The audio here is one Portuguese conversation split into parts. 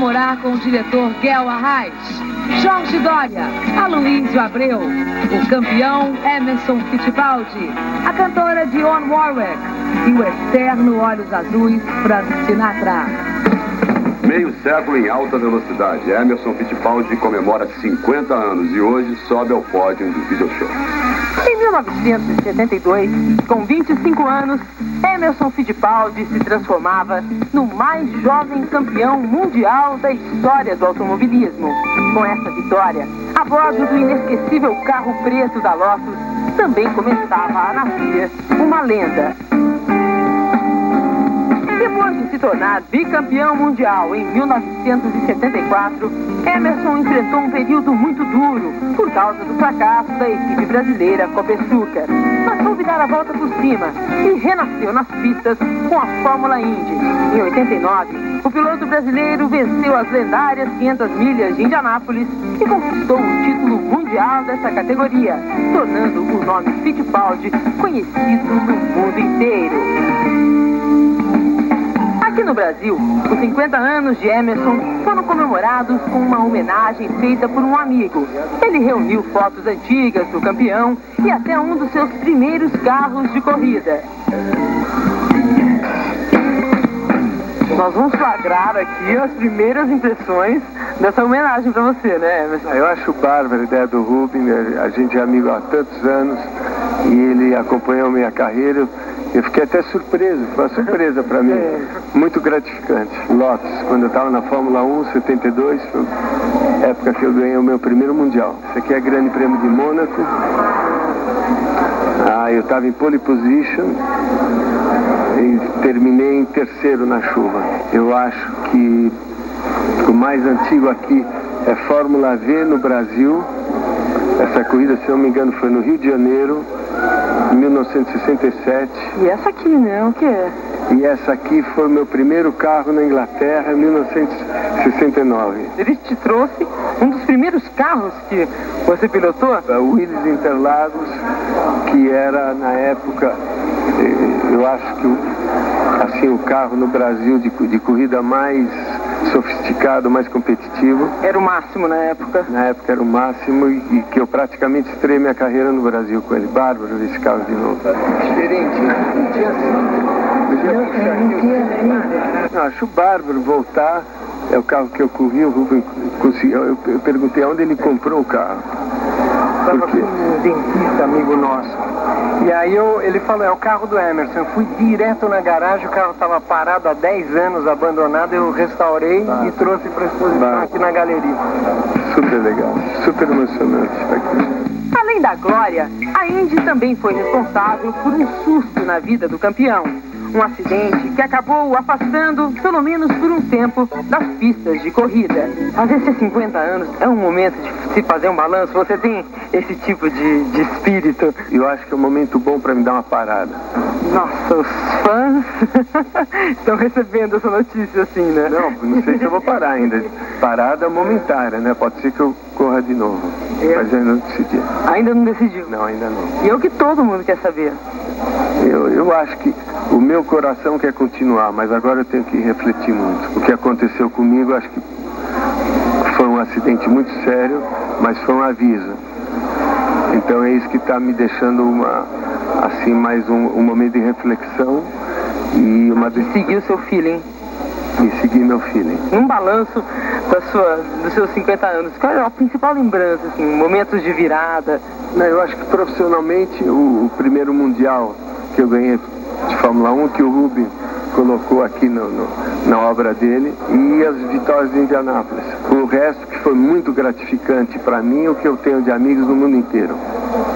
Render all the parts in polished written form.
comemorar com o diretor Guel Arraes, Jorge Dória, Aloysio Abreu, o campeão Emerson Fittipaldi, a cantora Dionne Warwick e o eterno Olhos Azuis Frank Sinatra. Meio século em alta velocidade, Emerson Fittipaldi comemora 50 anos e hoje sobe ao pódio do video show. Em 1972, com 25 anos, Emerson Fittipaldi se transformava no mais jovem campeão mundial da história do automobilismo. Com essa vitória, a bordo do inesquecível carro preto da Lotus, também começava a nascer uma lenda. Depois de se tornar bicampeão mundial em 1974, Emerson enfrentou um período muito duro por causa do fracasso da equipe brasileira Copersucar. Mas soube dar a volta por cima e renasceu nas pistas com a Fórmula Indy. Em 89, o piloto brasileiro venceu as lendárias 500 milhas de Indianápolis e conquistou o título mundial dessa categoria, tornando o nome Fittipaldi conhecido no mundo inteiro. Aqui no Brasil, os 50 anos de Emerson foram comemorados com uma homenagem feita por um amigo. Ele reuniu fotos antigas do campeão e até um dos seus primeiros carros de corrida. Nós vamos flagrar aqui as primeiras impressões dessa homenagem para você, né, Emerson? Eu acho bárbara a ideia do Rubem. A gente é amigo há tantos anos e ele acompanhou minha carreira. Eu fiquei até surpreso, foi uma surpresa para mim, muito gratificante. Lotus, quando eu estava na Fórmula 1, 72, foi a época que eu ganhei o meu primeiro mundial. Esse aqui é Grande Prêmio de Mônaco. Eu estava em pole position e terminei em terceiro na chuva. Eu acho que o mais antigo aqui é Fórmula V no Brasil. Essa corrida, se não me engano, foi no Rio de Janeiro, em 1967. E essa aqui, né? O que é? E essa aqui foi o meu primeiro carro na Inglaterra, em 1969. Ele te trouxe um dos primeiros carros que você pilotou? O Willys Interlagos, que era, na época, eu acho que assim, o carro no Brasil de corrida mais sofisticado, mais competitivo. Era o máximo na época? Na época era o máximo e que eu praticamente estreiei minha carreira no Brasil com ele. Bárbaro ver esse carro de novo. Diferente, né? Não tinha assim. Acho bárbaro voltar. É o carro que eu corri, o Rubem conseguiu. Eu perguntei aonde ele comprou o carro. Estava com um dentista, amigo nosso. E aí ele falou, é o carro do Emerson. Eu fui direto na garagem, o carro estava parado há 10 anos, abandonado. Eu restaurei e trouxe para exposição aqui na galeria. Super legal, super emocionante aqui. Além da glória, a Indy também foi responsável por um susto na vida do campeão. Um acidente que acabou o afastando, pelo menos por um tempo, das pistas de corrida. Fazer esses 50 anos é um momento de se fazer um balanço. Você tem esse tipo de espírito? Eu acho que é um momento bom para me dar uma parada. Nossa, os fãs estão recebendo essa notícia assim, né? Não sei se eu vou parar ainda. Parada momentária, né? Pode ser que eu corra de novo. Mas eu ainda não decidi. Ainda não decidiu? Não, ainda não. E é o que todo mundo quer saber. Eu acho que o meu coração quer continuar, mas agora eu tenho que refletir muito. O que aconteceu comigo, acho que foi um acidente muito sério, mas foi um aviso. Então é isso que está me deixando mais um momento de reflexão e seguir o seu feeling. E seguir meu feeling. Num balanço dos seus 50 anos, qual é a principal lembrança, assim, momentos de virada? Não, eu acho que profissionalmente o primeiro mundial que eu ganhei de Fórmula 1, que o Rubem colocou aqui na obra dele, e as vitórias de Indianápolis. O resto que foi muito gratificante para mim, o que eu tenho de amigos no mundo inteiro,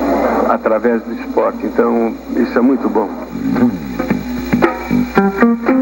através do esporte. Então, isso é muito bom.